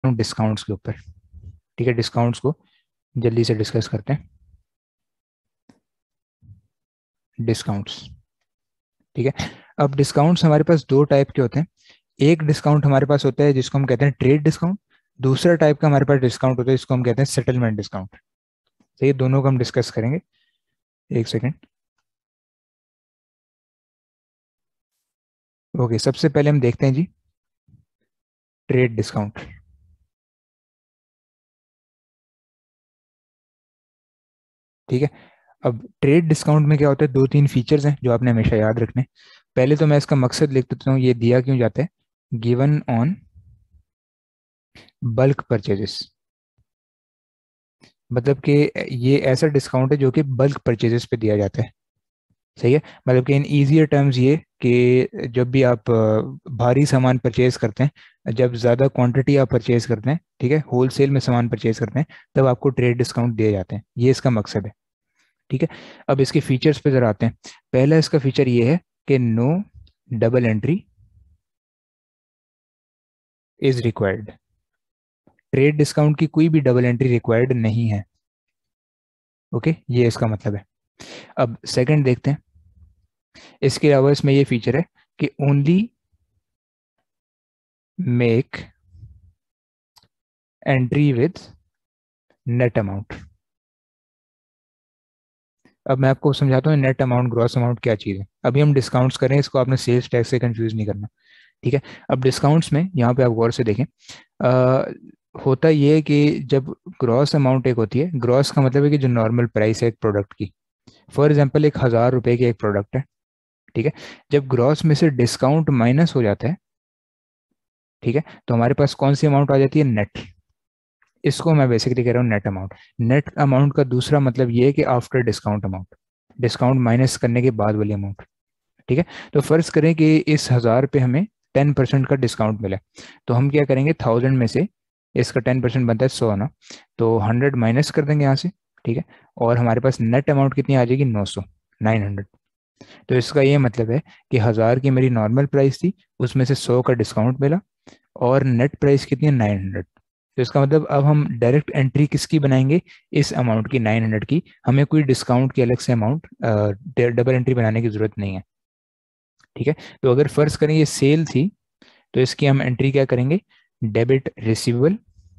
हूँ डिस्काउंट्स के ऊपर। ठीक है, डिस्काउंट्स को जल्दी से डिस्कस करते हैं। डिस्काउंट्स, ठीक है। अब डिस्काउंट्स हमारे पास दो टाइप के होते हैं। एक डिस्काउंट हमारे पास होता है जिसको हम कहते हैं ट्रेड डिस्काउंट। दूसरा टाइप का हमारे पास डिस्काउंट होता है जिसको हम कहते हैं सेटलमेंट डिस्काउंट। तो ये दोनों को हम डिस्कस करेंगे। एक सेकेंड। ओके, सबसे पहले हम देखते हैं जी ट्रेड डिस्काउंट। ठीक है। अब ट्रेड डिस्काउंट में क्या होता है, दो तीन फीचर्स हैं जो आपने हमेशा याद रखने। पहले तो मैं इसका मकसद लिख देता हूँ, ये दिया क्यों जाता है। गिवन ऑन बल्क परचेजेस, मतलब कि ये ऐसा डिस्काउंट है जो कि बल्क परचेजेस पे दिया जाता है। सही है, मतलब कि इन ईजियर टर्म्स ये कि जब भी आप भारी सामान परचेज करते हैं, जब ज़्यादा क्वांटिटी आप परचेज करते हैं, ठीक है, होलसेल में सामान परचेज करते हैं, तब आपको ट्रेड डिस्काउंट दिए जाते हैं। ये इसका मकसद है। ठीक है। अब इसके फीचर्स पे जरा आते हैं। पहला इसका फीचर ये है कि no double entry is required. Trade discount की कोई भी डबल एंट्री रिक्वायर्ड नहीं है। ओके, ये इसका मतलब है। अब सेकंड देखते हैं। इसके अलावा इसमें ये फीचर है कि only make entry with net amount. अब मैं आपको समझाता हूँ नेट अमाउंट ग्रॉस अमाउंट क्या चीज़ है। अभी हम डिस्काउंट्स करें, इसको आपने सेल्स टैक्स से कंफ्यूज नहीं करना। ठीक है। अब डिस्काउंट्स में यहाँ पे आप गौर से देखें, होता ये है कि जब ग्रॉस अमाउंट एक होती है, ग्रॉस का मतलब है कि जो नॉर्मल प्राइस है एक प्रोडक्ट की। फॉर एग्जांपल 1,000 रुपए की एक प्रोडक्ट है। ठीक है। जब ग्रॉस में से डिस्काउंट माइनस हो जाता है, ठीक है, तो हमारे पास कौन सी अमाउंट आ जाती है, नेट। इसको मैं बेसिकली कह रहा हूँ नेट अमाउंट। नेट अमाउंट का दूसरा मतलब ये है कि after discount amount, discount minus करने के बाद वाली अमाउंट। ठीक है। तो फर्ज करें कि इस 1,000 पे हमें 10% का डिस्काउंट मिला, तो हम क्या करेंगे, 1,000 में से इसका 10% बनता है 100 ना, तो 100 माइनस कर देंगे यहाँ से। ठीक है। और हमारे पास नेट अमाउंट कितनी आ जाएगी, 900, 900। तो इसका ये मतलब है कि 1,000 की मेरी नॉर्मल प्राइस थी, उसमें से 100 का डिस्काउंट मिला, और नेट प्राइस कितनी है, 900। तो इसका मतलब अब हम डायरेक्ट एंट्री किसकी बनाएंगे, इस अमाउंट की, 900 की। हमें कोई डिस्काउंट की अलग से अमाउंट डबल एंट्री बनाने की जरूरत नहीं है। ठीक है। तो अगर फर्ज करें ये सेल थी, तो इसकी हम एंट्री क्या करेंगे, डेबिट रिसीवेबल।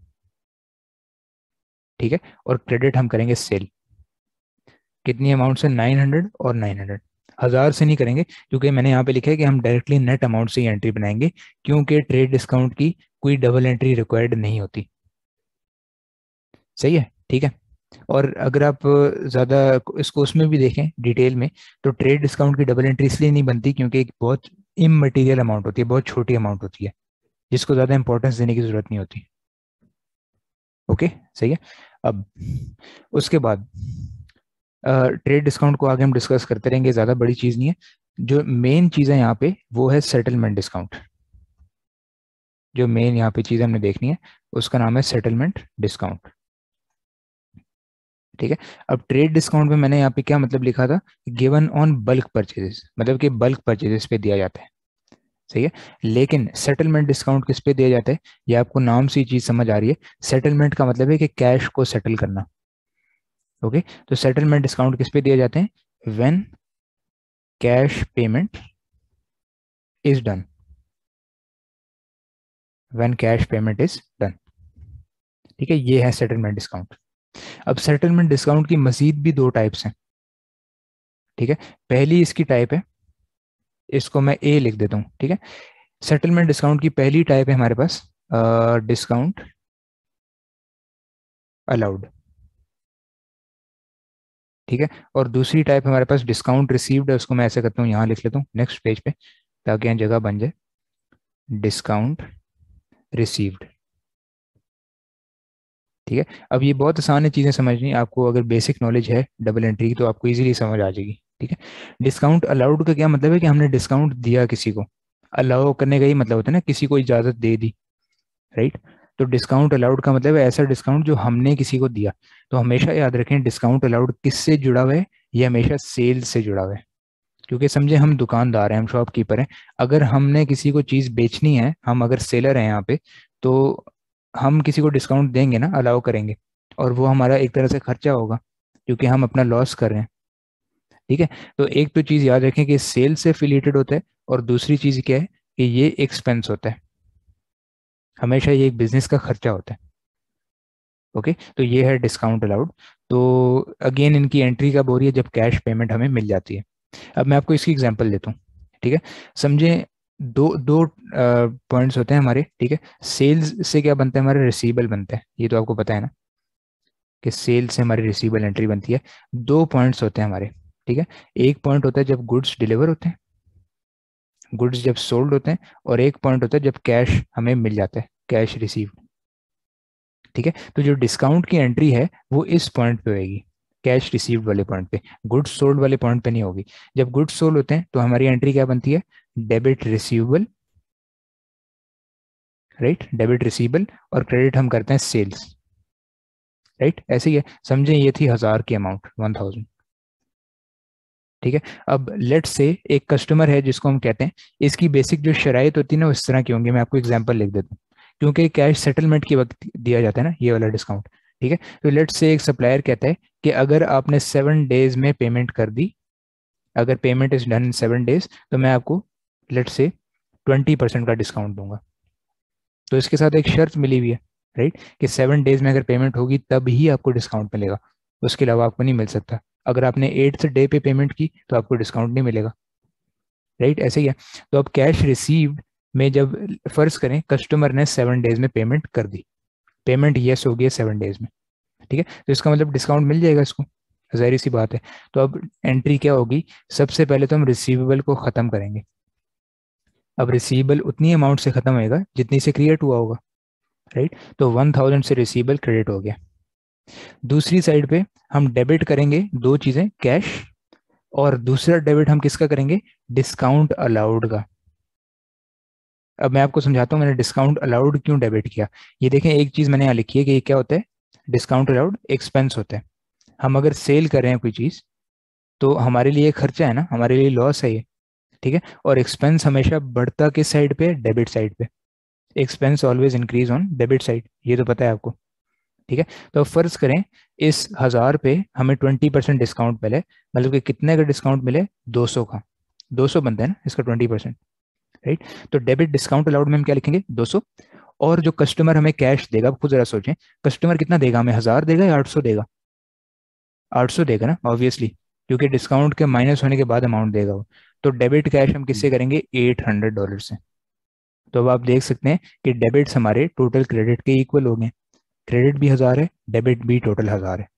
ठीक है। और क्रेडिट हम करेंगे सेल। कितनी अमाउंट से, 900 और 900। 1,000 से नहीं करेंगे, क्योंकि मैंने यहाँ पे लिखा है कि हम डायरेक्टली नेट अमाउंट से ही एंट्री बनाएंगे, क्योंकि ट्रेड डिस्काउंट की कोई डबल एंट्री रिक्वायर्ड नहीं होती। सही है, ठीक है। और अगर आप ज़्यादा इसको उसमें भी देखें डिटेल में, तो ट्रेड डिस्काउंट की डबल एंट्री इसलिए नहीं बनती क्योंकि एक बहुत इममटीरियल अमाउंट होती है, बहुत छोटी अमाउंट होती है, जिसको ज़्यादा इंपॉर्टेंस देने की जरूरत नहीं होती। ओके, सही है। अब उसके बाद ट्रेड डिस्काउंट को आगे हम डिस्कस करते रहेंगे, ज़्यादा बड़ी चीज़ नहीं है। जो मेन चीज़ है यहाँ पे वो है सेटलमेंट डिस्काउंट। जो मेन यहाँ पे चीज़ हमने देखनी है उसका नाम है सेटलमेंट डिस्काउंट। ठीक है। अब ट्रेड डिस्काउंट में मैंने यहाँ पे क्या मतलब लिखा था, गिवन ऑन बल्क परचेजेस, मतलब कि बल्क परचेजेस पे दिया जाता है। सही है। लेकिन सेटलमेंट डिस्काउंट किस पे दिया जाता है, ये आपको नाम से ही चीज़ समझ आ रही है। सेटलमेंट का मतलब है कि कैश को सेटल करना। ओके। तो सेटलमेंट डिस्काउंट किस पे दिए जाते हैं, when cash payment is done. When cash payment is done. ठीक है, ये है सेटलमेंट डिस्काउंट। अब सेटलमेंट डिस्काउंट की मजीद भी दो टाइप्स हैं। ठीक है। पहली इसकी टाइप है, इसको मैं ए लिख देता हूँ। ठीक है। सेटलमेंट डिस्काउंट की पहली टाइप है हमारे पास डिस्काउंट अलाउड। ठीक है। और दूसरी टाइप हमारे पास डिस्काउंट रिसीव्ड है, उसको मैं ऐसे करता हूँ, यहाँ लिख लेता हूँ नेक्स्ट पेज पे, ताकि यहाँ जगह बन जाए। Discount received. ठीक है। अब ये बहुत आसान है चीज़ें समझनी, आपको अगर बेसिक नॉलेज है डबल एंट्री की तो आपको इजीली समझ आ जाएगी। ठीक है। डिस्काउंट अलाउड का क्या मतलब है कि हमने डिस्काउंट दिया किसी को। अलाउ करने का ही मतलब होता है ना, किसी को इजाज़त दे दी, राइट। तो डिस्काउंट अलाउड का मतलब है ऐसा डिस्काउंट जो हमने किसी को दिया। तो हमेशा याद रखें डिस्काउंट अलाउड किससे जुड़ा हुआ है, ये हमेशा सेल से जुड़ा हुआ है। क्योंकि समझे हम दुकानदार हैं, हम शॉपकीपर हैं, अगर हमने किसी को चीज़ बेचनी है, हम अगर सेलर हैं यहाँ पे, तो हम किसी को डिस्काउंट देंगे ना, अलाउ करेंगे, और वो हमारा एक तरह से खर्चा होगा क्योंकि हम अपना लॉस कर रहे हैं। ठीक है। तो एक तो चीज़ याद रखें कि सेल से एफिलिएटेड होता है, और दूसरी चीज़ क्या है कि ये एक्सपेंस होता है, हमेशा ये एक बिजनेस का खर्चा होता है। ओके, तो ये है डिस्काउंट अलाउड। तो अगेन इनकी एंट्री कब हो रही है, जब कैश पेमेंट हमें मिल जाती है। अब मैं आपको इसकी एग्जांपल देता हूँ। ठीक है, समझें, दो दो पॉइंट्स होते हैं हमारे। ठीक है, सेल्स से क्या बनता है, हमारे रिसीवेबल बनते हैं, ये तो आपको पता है ना कि सेल से हमारी रिसीवेबल एंट्री बनती है। दो पॉइंट्स होते हैं हमारे। ठीक है, एक पॉइंट होता है जब गुड्स डिलीवर होते हैं, गुड्स जब सोल्ड होते हैं, और एक पॉइंट होता है जब कैश हमें मिल जाता है, कैश रिसीव। ठीक है, तो जो डिस्काउंट की एंट्री है वो इस पॉइंट पे होगी, कैश रिसीव्ड वाले पॉइंट पे, गुड्स सोल्ड वाले पॉइंट पे नहीं होगी। जब गुड्स सोल्ड होते हैं तो हमारी एंट्री क्या बनती है, debit receivable. Right, debit receivable, और क्रेडिट हम करते हैं सेल्स। राइट, ऐसे ही है। समझें, ये थी 1000 की अमाउंट, 1000। ठीक है, अब लेट से एक कस्टमर है जिसको हम कहते हैं, इसकी बेसिक जो शराइत होती है ना वो इस तरह की होंगी, मैं आपको एग्जांपल लिख देता हूँ, क्योंकि कैश सेटलमेंट के वक्त दिया जाता है ना ये वाला डिस्काउंट। ठीक है, तो लेट से एक सप्लायर कहता है कि अगर आपने 7 डेज में पेमेंट कर दी, अगर payment is done in 7 days, तो मैं आपको लेट से 20% का डिस्काउंट दूंगा। तो इसके साथ एक शर्त मिली हुई है, राइट, कि 7 डेज में अगर पेमेंट होगी तब ही आपको डिस्काउंट मिलेगा, उसके अलावा आपको नहीं मिल सकता। अगर आपने 8th डे पे पेमेंट की तो आपको डिस्काउंट नहीं मिलेगा। राइट, ऐसे ही है। तो अब कैश रिसीव्ड में जब फर्ज करें कस्टमर ने 7 डेज में पेमेंट कर दी, पेमेंट यस हो गई है 7 डेज में। ठीक है, तो इसका मतलब डिस्काउंट मिल जाएगा इसको, जाहिर सी बात है। तो अब एंट्री क्या होगी, सबसे पहले तो हम रिसीवेबल को खत्म करेंगे। अब रिसीवेबल उतनी अमाउंट से खत्म होएगा जितनी से क्रिएट हुआ होगा। राइट, तो 1000 से रिसीवेबल क्रेडिट हो गया। दूसरी साइड पे हम डेबिट करेंगे दो चीजें, कैश, और दूसरा डेबिट हम किसका करेंगे, डिस्काउंट अलाउड का। अब मैं आपको समझाता हूँ मैंने डिस्काउंट अलाउड क्यों डेबिट किया। ये देखें, एक चीज मैंने यहाँ लिखी है कि ये क्या होता है, डिस्काउंट अलाउड एक्सपेंस होता है। हम अगर सेल कर रहे हैं कोई चीज तो हमारे लिए खर्चा है ना, हमारे लिए लॉस है ये। ठीक है, और एक्सपेंस हमेशा बढ़ता किस साइड पे, डेबिट साइड पे। Expense always increase on debit side, ये तो पता है आपको। ठीक है, तो अब फर्ज करें इस 1000 पे हमें 20% डिस्काउंट मिले, मतलब कि कितने का डिस्काउंट मिले, 200 का। 200 बनता है ना इसका 20%। राइट, तो डेबिट डिस्काउंट अलाउड में हम क्या लिखेंगे, 200। और जो कस्टमर हमें कैश देगा, खुद जरा सोचें, कस्टमर कितना देगा हमें, 1000 देगा या 800 देगा, 800 देगा ना ऑब्वियसली, क्योंकि डिस्काउंट के माइनस होने के बाद अमाउंट देगा वो। तो डेबिट कैश हम किससे करेंगे, $800 से। तो अब आप देख सकते हैं कि डेबिट्स हमारे टोटल क्रेडिट के इक्वल हो गए, क्रेडिट भी 1000 है, डेबिट भी टोटल 1000 है।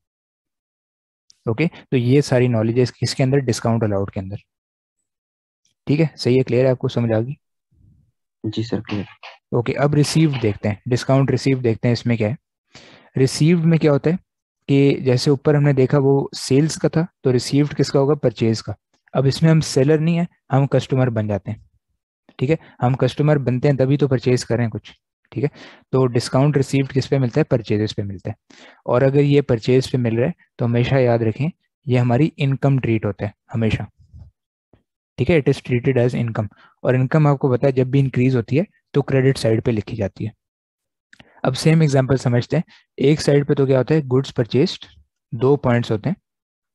ओके, तो ये सारी नॉलेज है किसके अंदर, डिस्काउंट अलाउड के अंदर। ठीक है, सही है, क्लियर है, आपको समझ आ गई। जी सर, क्लियर। ओके, अब रिसीव्ड देखते हैं, डिस्काउंट रिसीव्ड देखते हैं, इसमें क्या है। रिसीव्ड में क्या होता है कि जैसे ऊपर हमने देखा वो सेल्स का था, तो रिसीव्ड किसका होगा, परचेज का। अब इसमें हम सेलर नहीं है, हम कस्टमर बन जाते हैं। ठीक है, हम कस्टमर बनते हैं तभी तो परचेज करें कुछ। ठीक है, तो डिस्काउंट रिसीव्ड किस पे मिलता है, परचेजेस पे मिलता है। और अगर ये परचेज पे मिल रहा है तो हमेशा याद रखें ये हमारी इनकम ट्रीट होता है हमेशा। ठीक है, it is treated as income. और इनकम आपको पता है जब भी इंक्रीज होती है तो क्रेडिट साइड पे लिखी जाती है। अब सेम एग्जांपल समझते हैं। एक साइड पे तो क्या होता है, गुड्स परचेस्ड, दो पॉइंट्स होते हैं,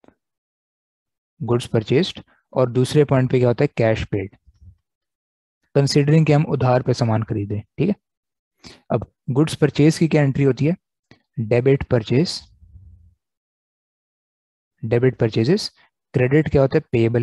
गुड्स परचेस्ड, और दूसरे पॉइंट पे क्या होता है, कैश पेड, कंसिडरिंग कि हम उधार पे सामान खरीदे। ठीक है, अब गुड्स परचेज की क्या एंट्री होती है, debit purchase, debit purchases. Credit क्या होता है, पेबल।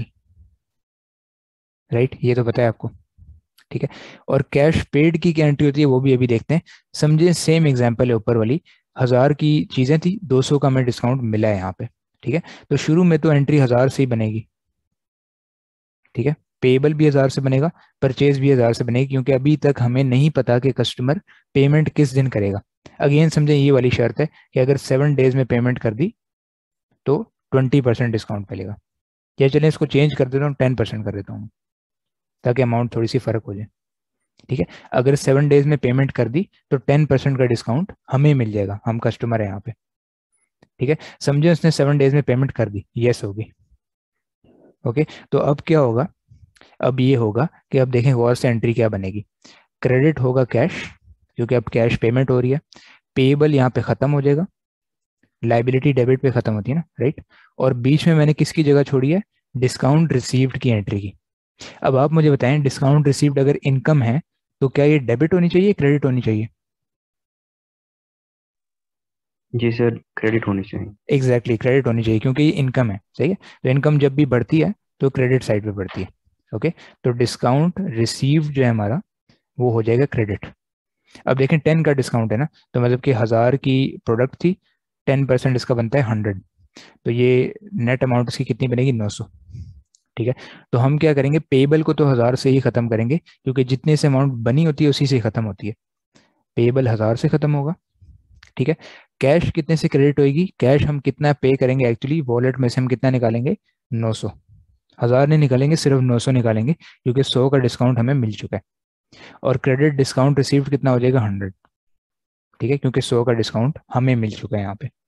राइट, ये तो पता है आपको। ठीक है, और कैश पेड की क्या एंट्री होती है वो भी अभी देखते हैं। समझे, सेम एग्जांपल है ऊपर वाली, 1000 की चीजें थी, 200 का हमें डिस्काउंट मिला है यहाँ पे। ठीक है, तो शुरू में तो एंट्री 1000 से ही बनेगी। ठीक है, पेबल भी 1000 से बनेगा, परचेज भी 1000 से बनेगी, क्योंकि अभी तक हमें नहीं पता कि कस्टमर पेमेंट किस दिन करेगा। अगेन समझे, ये वाली शर्त है कि अगर 7 डेज में पेमेंट कर दी तो 20% डिस्काउंट मिलेगा। या चलें इसको चेंज कर देता हूँ, 10% कर देता हूँ, ताकि अमाउंट थोड़ी सी फर्क हो जाए। ठीक है, अगर 7 डेज में पेमेंट कर दी तो 10% का डिस्काउंट हमें मिल जाएगा, हम कस्टमर है यहाँ पे। ठीक है, समझे उसने 7 डेज में पेमेंट कर दी, यस होगी। ओके, तो अब क्या होगा, अब ये होगा कि अब देखें गौर से एंट्री क्या बनेगी, क्रेडिट होगा कैश, क्योंकि अब कैश पेमेंट हो रही है। पेएबल यहाँ पे खत्म हो जाएगा, लाइबिलिटी डेबिट पे खत्म होती है ना, राइट। और बीच में मैंने किसकी जगह छोड़ी है, डिस्काउंट रिसीव्ड की एंट्री की। अब आप मुझे बताएं, डिस्काउंट रिसीव्ड अगर इनकम है तो क्या ये डेबिट होनी चाहिए, क्रेडिट होनी चाहिए? जी सर, क्रेडिट होनी चाहिए। एग्जैक्टली क्रेडिट होनी चाहिए, क्योंकि ये इनकम है, सही है। तो इनकम जब भी बढ़ती है तो क्रेडिट साइड पे बढ़ती है। ओके, तो डिस्काउंट रिसीव जो है हमारा वो हो जाएगा क्रेडिट। अब देखें 10 का डिस्काउंट है ना, तो मतलब कि 1000 की प्रोडक्ट थी, 10% इसका बनता है 100। तो ये नेट अमाउंट इसकी कितनी बनेगी, 900। ठीक है, तो हम क्या करेंगे, पेबल को तो 1000 से ही खत्म करेंगे, क्योंकि जितने से अमाउंट बनी होती है उसी से खत्म होती है। पेबल 1000 से खत्म होगा। ठीक है, कैश कितने से क्रेडिट होएगी, कैश हम कितना पे करेंगे एक्चुअली, वॉलेट में से हम कितना निकालेंगे, 900। 1000 नहीं निकालेंगे, सिर्फ 900 निकालेंगे, क्योंकि 100 का डिस्काउंट हमें मिल चुका है। और क्रेडिट डिस्काउंट रिसीव्ड कितना हो जाएगा, 100। ठीक है, क्योंकि 100 का डिस्काउंट हमें मिल चुका है यहाँ पे।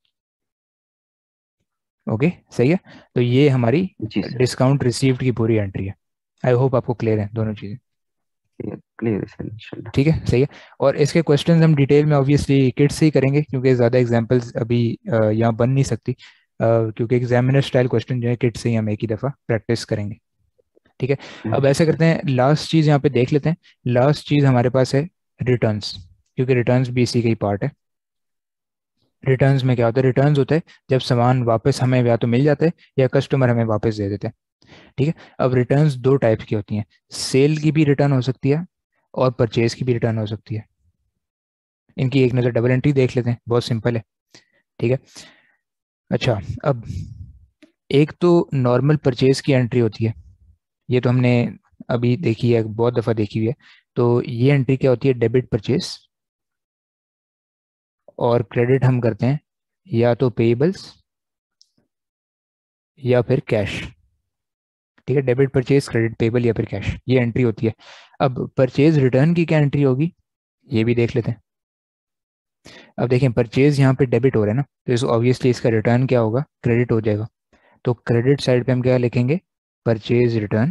ओके, सही है। तो ये हमारी जी सर। डिस्काउंट रिसीव्ड की पूरी एंट्री है। आई होप आपको क्लियर है दोनों चीज़ें। क्लियर क्लियर है सर, इंशाल्लाह। ठीक है, सही है। और इसके क्वेश्चंस हम डिटेल में ऑब्वियसली किट से ही करेंगे, क्योंकि ज़्यादा एग्जांपल्स अभी यहाँ बन नहीं सकती, क्योंकि एग्जामिनर स्टाइल क्वेश्चन जो है किट से ही हम एक ही दफ़ा प्रैक्टिस करेंगे। ठीक है, अब जी ऐसा सर। करते हैं, लास्ट चीज़ यहाँ पे देख लेते हैं। लास्ट चीज़ हमारे पास है रिटर्न्स, क्योंकि रिटर्न्स भी इसी का ही पार्ट है। रिटर्न्स में क्या होता है, रिटर्न्स होता है जब सामान वापस हमें या तो मिल जाता है या कस्टमर हमें वापस दे देते हैं। ठीक है, अब रिटर्न्स दो टाइप की होती हैं, सेल की भी रिटर्न हो सकती है और परचेज की भी रिटर्न हो सकती है। इनकी एक नज़र डबल एंट्री देख लेते हैं, बहुत सिंपल है। ठीक है, अच्छा, अब एक तो नॉर्मल परचेज की एंट्री होती है, ये तो हमने अभी देखी है, बहुत दफ़ा देखी हुई है। तो ये एंट्री क्या होती है, डेबिट परचेज, और क्रेडिट हम करते हैं या तो पेएबल्स या फिर कैश। ठीक है, डेबिट परचेज, क्रेडिट पेबल या फिर कैश, ये एंट्री होती है। अब परचेज रिटर्न की क्या एंट्री होगी, ये भी देख लेते हैं। अब देखें, परचेज यहाँ पे डेबिट हो रहा है ना, तो इस ऑब्वियसली इसका रिटर्न क्या होगा, क्रेडिट हो जाएगा। तो क्रेडिट साइड पे हम क्या लिखेंगे, परचेज रिटर्न।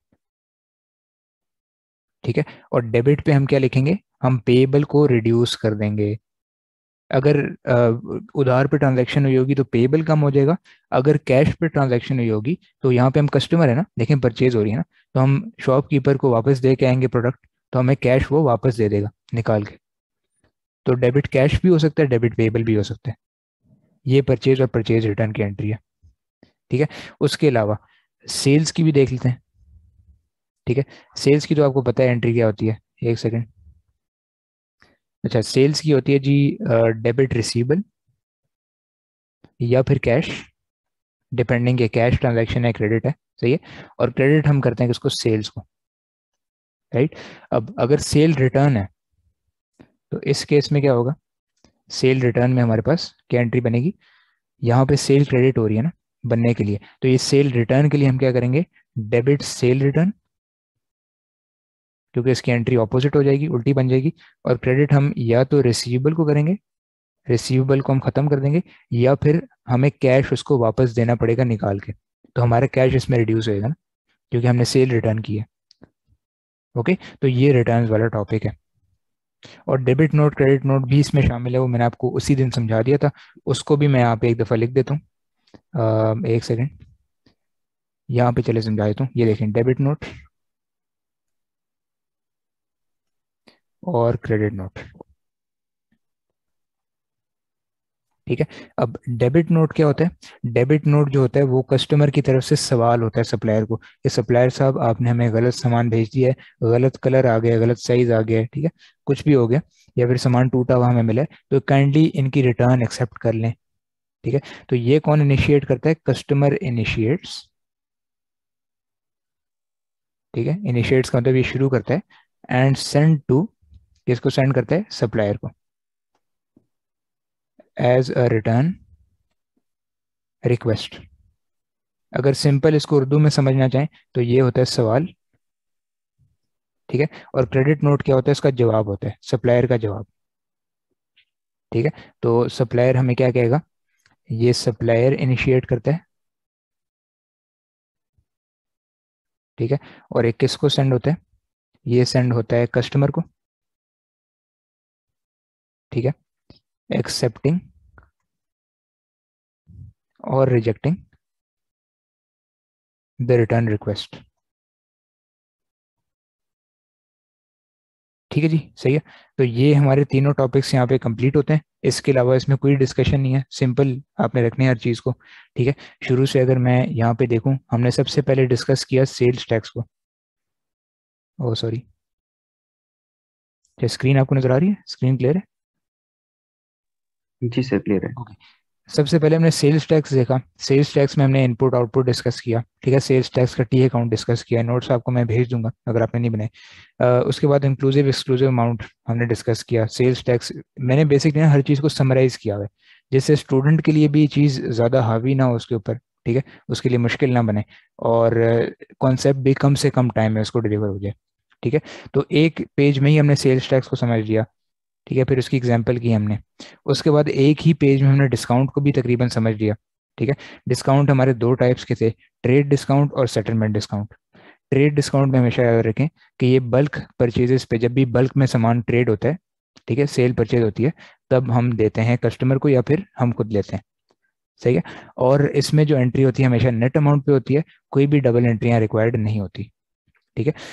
ठीक है, और डेबिट पे हम क्या लिखेंगे, हम पेएबल को रिड्यूस कर देंगे। अगर उधार पे ट्रांजैक्शन हुई होगी तो पेएबल कम हो जाएगा, अगर कैश पे ट्रांजैक्शन हुई होगी तो यहाँ पे हम कस्टमर है ना, देखें परचेज हो रही है ना, तो हम शॉपकीपर को वापस दे के आएंगे प्रोडक्ट, तो हमें कैश वो वापस दे देगा निकाल के। तो डेबिट कैश भी हो सकता है, डेबिट पेएबल भी हो सकता है। ये परचेज और परचेज रिटर्न की एंट्री है। ठीक है, उसके अलावा सेल्स की भी देख लेते हैं। ठीक है, सेल्स की तो आपको पता है एंट्री क्या होती है, एक सेकेंड। अच्छा, सेल्स की होती है जी, डेबिट रिसीवेबल या फिर कैश, डिपेंडिंग है कैश ट्रांजैक्शन है क्रेडिट है, सही है। और क्रेडिट हम करते हैं किसको, सेल्स को, राइट। अब अगर सेल रिटर्न है तो इस केस में क्या होगा, सेल रिटर्न में हमारे पास क्या एंट्री बनेगी, यहाँ पे सेल क्रेडिट हो रही है ना बनने के लिए, तो ये सेल रिटर्न के लिए हम क्या करेंगे, डेबिट सेल रिटर्न, क्योंकि इसकी एंट्री ऑपोजिट हो जाएगी, उल्टी बन जाएगी। और क्रेडिट हम या तो रिसीवेबल को करेंगे, रिसीवेबल को हम खत्म कर देंगे, या फिर हमें कैश उसको वापस देना पड़ेगा निकाल के, तो हमारा कैश इसमें रिड्यूस होएगा ना, क्योंकि हमने सेल रिटर्न की है। ओके, तो ये रिटर्न्स वाला टॉपिक है। और डेबिट नोट क्रेडिट नोट भी इसमें शामिल है, वो मैंने आपको उसी दिन समझा दिया था, उसको भी मैं यहाँ पे एक दफ़ा लिख देता हूँ। एक सेकेंड, यहाँ पे चले समझा देता हूँ, ये देखें, डेबिट नोट और क्रेडिट नोट। ठीक है, अब डेबिट नोट क्या होता है, डेबिट नोट जो होता है वो कस्टमर की तरफ से सवाल होता है सप्लायर को, कि सप्लायर साहब आपने हमें गलत सामान भेज दिया है, गलत कलर आ गया, गलत साइज आ गया है, ठीक है, कुछ भी हो गया, या फिर सामान टूटा हुआ हमें मिला है, तो काइंडली इनकी रिटर्न एक्सेप्ट कर लें। ठीक है, तो ये कौन इनिशिएट करता है, कस्टमर इनिशिएट्स। ठीक है, इनिशिएट्स का मतलब ये शुरू करता है, एंड सेंड टू, किसको सेंड करता है, सप्लायर को, एज अ रिटर्न रिक्वेस्ट। अगर सिंपल इसको उर्दू में समझना चाहें तो ये होता है सवाल। ठीक है, और क्रेडिट नोट क्या होता है, इसका जवाब होता है, सप्लायर का जवाब। ठीक है, तो सप्लायर हमें क्या कहेगा, ये सप्लायर इनिशिएट करता है। ठीक है, और एक किसको सेंड होता है, ये सेंड होता है कस्टमर को। ठीक है, एक्सेप्टिंग और रिजेक्टिंग द रिटर्न रिक्वेस्ट। ठीक है जी, सही है। तो ये हमारे तीनों टॉपिक्स यहाँ पे कंप्लीट होते हैं। इसके अलावा इसमें कोई डिस्कशन नहीं है, सिंपल आपने रखनी है हर चीज़ को। ठीक है, शुरू से अगर मैं यहाँ पे देखूँ, हमने सबसे पहले डिस्कस किया सेल्स टैक्स को। ओ सॉरी, क्या स्क्रीन आपको नजर आ रही है? स्क्रीन क्लियर है? जी सर, क्लियर है। ओके। सबसे पहले हमने सेल्स टैक्स देखा। सेल्स टैक्स में हमने इनपुट आउटपुट डिस्कस किया। ठीक है, सेल्स टैक्स का टी अकाउंट डिस्कस किया। नोट्स आपको मैं भेज दूंगा अगर आपने नहीं बनाए। उसके बाद इंक्लूसिव एक्सक्लूसिव अमाउंट हमने डिस्कस किया। सेल्स टैक्स मैंने बेसिकली ना हर चीज़ को समराइज किया हुआ है, जिससे स्टूडेंट के लिए भी चीज़ ज़्यादा हावी ना हो उसके ऊपर। ठीक है, उसके लिए मुश्किल ना बने, और कॉन्सेप्ट भी कम से कम टाइम में उसको डिलीवर हो जाए। ठीक है, तो एक पेज में ही हमने सेल्स टैक्स को समझ लिया। ठीक है, फिर उसकी एग्जाम्पल की हमने। उसके बाद एक ही पेज में हमने डिस्काउंट को भी तकरीबन समझ लिया। ठीक है, डिस्काउंट हमारे दो टाइप्स के थे, ट्रेड डिस्काउंट और सेटलमेंट डिस्काउंट। ट्रेड डिस्काउंट में हमेशा याद रखें कि ये बल्क परचेजेस पे, जब भी बल्क में सामान ट्रेड होता है, ठीक है, सेल परचेज होती है, तब हम देते हैं कस्टमर को या फिर हम खुद लेते हैं। सही है। और इसमें जो एंट्री होती है हमेशा नेट अमाउंट पे होती है, कोई भी डबल एंट्रियां रिक्वायर्ड नहीं होती। ठीक है,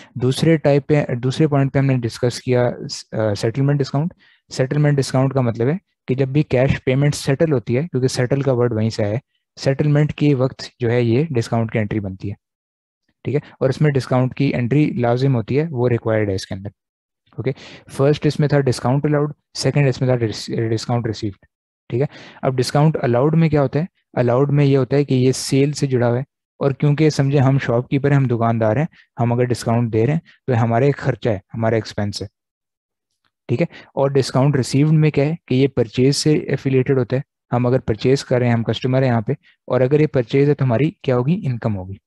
दूसरे पॉइंट पे हमने डिस्कस किया सेटलमेंट डिस्काउंट। सेटलमेंट डिस्काउंट का मतलब है कि जब भी कैश पेमेंट सेटल होती है, क्योंकि सेटल का वर्ड वहीं से आया है, सेटलमेंट के वक्त जो है ये डिस्काउंट की एंट्री बनती है। ठीक है, और इसमें डिस्काउंट की एंट्री लाजिम होती है, वो रिक्वायर्ड है इसके अंदर। ओके, फर्स्ट इसमें था डिस्काउंट अलाउड, सेकंड इसमें था डिस्काउंट रिसीव्ड। ठीक है, अब डिस्काउंट अलाउड में क्या होता है? अलाउड में ये होता है कि ये सेल से जुड़ा हुआ है, और क्योंकि समझे हम शॉपकीपर हैं, हम दुकानदार हैं, हम अगर डिस्काउंट दे रहे हैं तो ये हमारा एक खर्चा है, हमारा एक्सपेंस है। ठीक है, और डिस्काउंट रिसीव्ड में क्या है कि ये परचेज से एफिलिएटेड होता है। हम अगर परचेज कर रहे हैं, हम कस्टमर है यहाँ पे, और अगर ये परचेज है तो हमारी क्या होगी? इनकम होगी।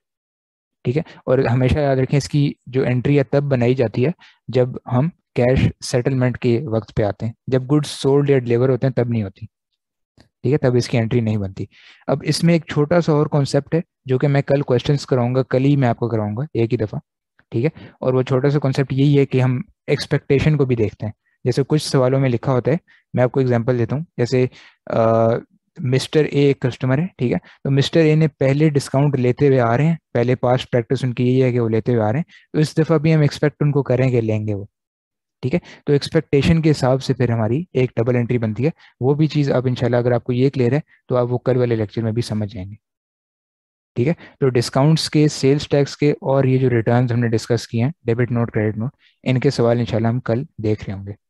ठीक है, और हमेशा याद रखें इसकी जो एंट्री है तब बनाई जाती है जब हम कैश सेटलमेंट के वक्त पे आते हैं। जब गुड्स सोल्ड या डिलीवर होते हैं तब नहीं होती। ठीक है, तब इसकी एंट्री नहीं बनती। अब इसमें एक छोटा सा और कॉन्सेप्ट है जो कि मैं कल क्वेश्चंस कराऊंगा, कल ही मैं आपको कराऊंगा एक ही दफ़ा। ठीक है, और वो छोटा सा कॉन्सेप्ट यही है कि हम एक्सपेक्टेशन को भी देखते हैं। जैसे कुछ सवालों में लिखा होता है, मैं आपको एग्जांपल देता हूँ। जैसे मिस्टर ए एक कस्टमर है, ठीक है, तो मिस्टर ए ने पहले डिस्काउंट लेते हुए आ रहे हैं, पहले पास्ट प्रैक्टिस उनकी यही है कि वो लेते हुए आ रहे हैं, तो इस दफ़ा भी हम एक्सपेक्ट उनको करेंगे लेंगे वो। ठीक है, तो एक्सपेक्टेशन के हिसाब से फिर हमारी एक डबल एंट्री बनती है। वो भी चीज़ अब इंशाल्लाह अगर आपको ये क्लियर है तो आप वो कल वाले लेक्चर में भी समझ जाएंगे। ठीक है, तो डिस्काउंट्स के, सेल्स टैक्स के, और ये जो रिटर्न्स हमने डिस्कस किए हैं, डेबिट नोट क्रेडिट नोट, इनके सवाल इंशाल्लाह हम कल देख रहे होंगे।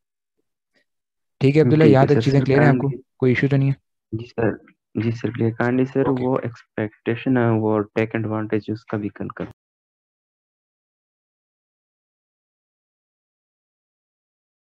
ठीक है अब्दुल्ला, ठीक यहाँ है तक सर। चीज़ें सर क्लियर हैं आपको? काइंडली। कोई इशू तो नहीं है? जी सर। जी sir, clear. Kindly sir, okay. वो एक्सपेक्टेशन है वो टेक एडवांटेज उसका भी कल कर